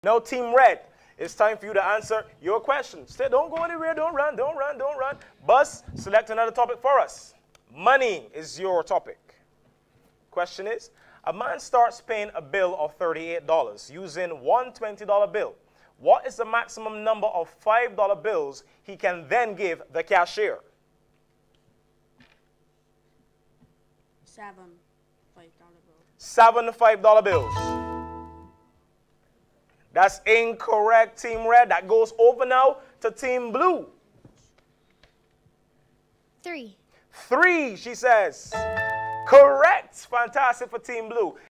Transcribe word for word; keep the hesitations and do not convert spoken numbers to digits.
Now, Team Red, it's time for you to answer your question. Stay, don't go anywhere, don't run, don't run, don't run. Buzz, select another topic for us. Money is your topic. Question is, a man starts paying a bill of thirty-eight dollars using one twenty dollar bill. What is the maximum number of five dollar bills he can then give the cashier? Seven five dollar bills. Seven five dollar bills. That's incorrect, Team Red. That goes over now to Team Blue. Three. Three, she says. Correct. Fantastic for Team Blue.